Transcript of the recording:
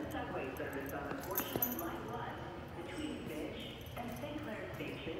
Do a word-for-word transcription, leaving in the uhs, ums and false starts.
subway service on the portion of Line one between Finch and Saint Clair Station